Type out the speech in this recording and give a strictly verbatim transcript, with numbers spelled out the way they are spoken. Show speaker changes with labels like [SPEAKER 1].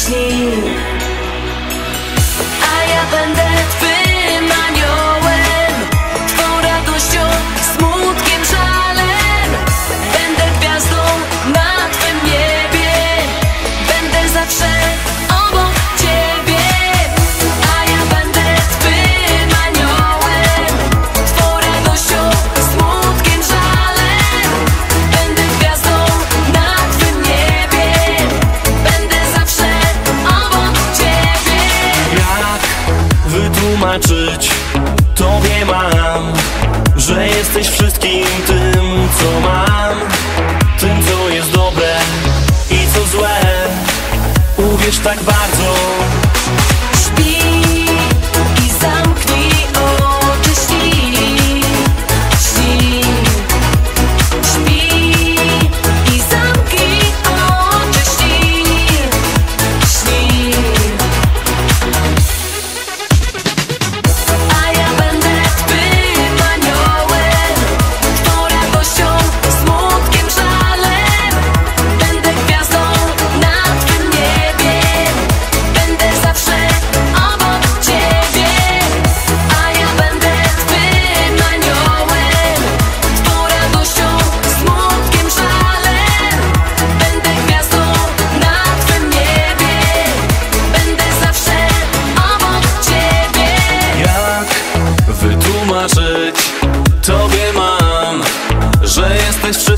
[SPEAKER 1] śni. A ja będę twym aniołem, twą radością, smutkiem, żalem. Będę gwiazdą na twym niebie, będę zawsze obok ciebie. A ja będę twym aniołem, twą radością, smutkiem, żalem. Będę gwiazdą na twym niebie, będę zawsze obok ciebie.
[SPEAKER 2] Jak wytłumaczyć tobie mam, że jesteś wszystkim tym, co mam, tym, co jest dobre i co złe. Uwierz tak bardzo.
[SPEAKER 1] Śpi i zamknij oczy, śni, śni. Śpi i zamknij oczy, śni, śni. A ja będę twym aniołem, twą radością, smutkiem, żalem. Będę gwiazdą na twym niebie, będę zawsze obok ciebie. A ja będę twym aniołem, twą radością, smutkiem, żalem. Będę gwiazdą na twym niebie, będę zawsze obok ciebie.
[SPEAKER 2] Jak wytłumaczyć tobie mam, że jesteś wszystkim